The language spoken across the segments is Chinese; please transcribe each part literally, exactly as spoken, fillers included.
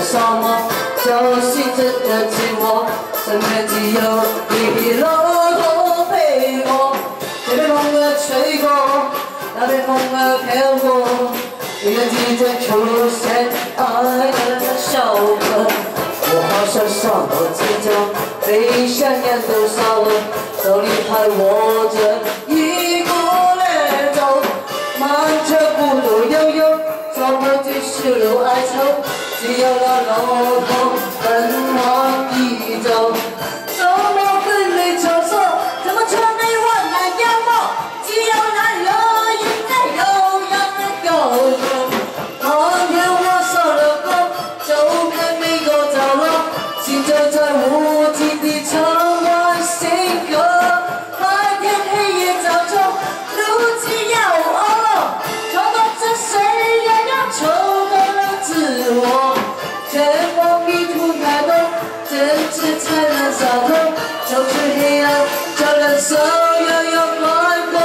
沙漠，就是这个寂寞，身边只有你老公陪我。这边风儿吹过，那边风儿飘过，一个季节出现爱的小河。我好像上了街角，被想念都少了，手里还握着一股烈酒，忙着孤独悠悠，找不去十路哀愁，只有那老头奔往一走。周末分类角色，怎么却没万难妖魔？只有那热饮在悠扬的高歌。当天我少了歌，就看每个角落，行走在无尽的长晚星河。白天黑夜交错，路既要熬了，找到这谁也要求得了自我。前方迷途太多，坚持才能洒脱，走出黑暗，叫人手摇摇快活。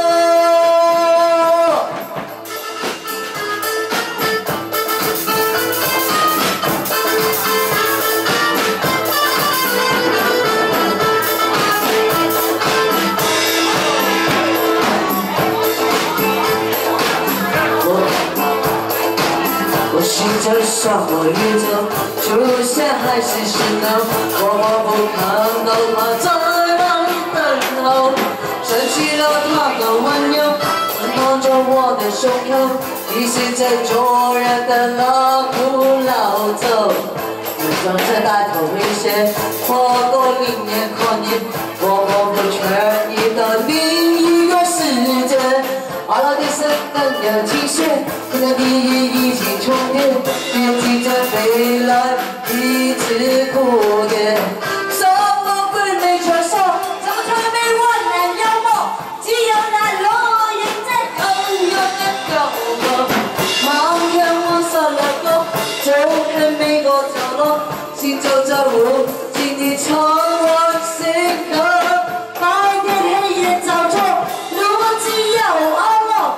我心就像我宇宙，出现还是蜃楼，我模糊看到它在那里等候，升起了它的温柔，温暖着我的胸口，提醒着昨日的那古老走。我装着大头威胁，活过零年狂野，我模糊权益的另一个世界。阿拉丁神灯的倾斜，你的利益已经重叠，编辑着未来一直蝴蝶。什么分类传说，怎么却没万难妖魔？只有那落英在悠远的高歌。漫天我散了歌，走遍每个角落，行走在无尽的长晚星河。白天黑夜交错，路既要熬。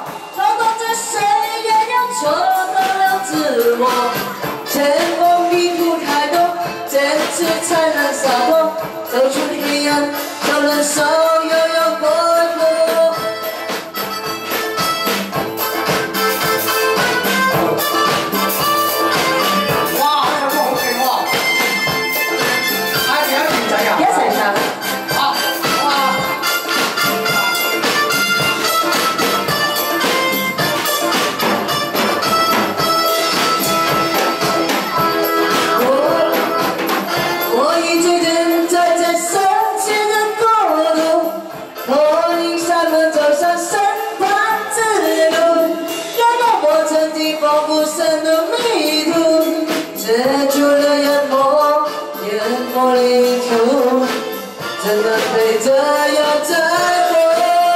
找到了自我，前方迷途太多，坚持才能洒脱，走出黑暗，叫人手摇摇快活。 哇，呢首歌好勁喎！嗌幾多條仔啊？ 一齊唱。 好，好啊！ 仿佛深的迷途，遮住了眼眸，淹没领土，真的飞着又在躲。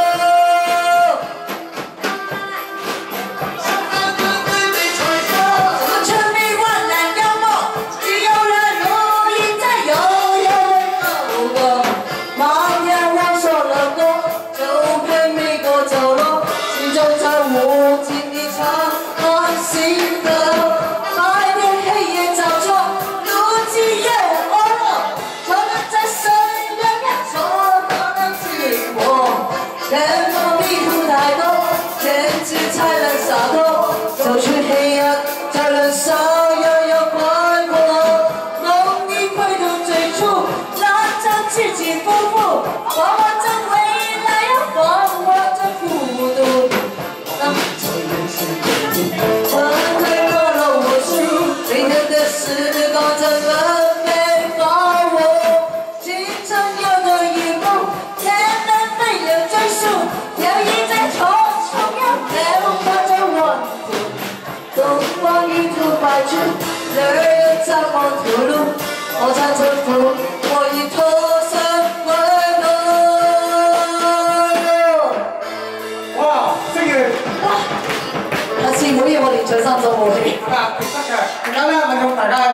怎么却没万难妖魔？只有那落英在悠远的高歌。漫天我说了歌，走遍每个角落，行走在无尽的长。心的白天黑夜交错，路既有欧了，找到在深渊里找到了自我。前方迷途太多，坚持才能洒脱，走出黑暗，叫人手摇摇快活。梦里回头追逐，那场起起伏伏，放我着未来，又放我着孤独。明天的时光怎么没把握？清晨有个一梦，天南飞的追溯，摇曳在重重又飘飘着往途。东方一途白驹，人人在望途路，我才征服，我已脱身归途。 哇，星月！ 哇！下次每嘢我連唱三首冇戲。 係啊，得嘅。而家咧，問用大家。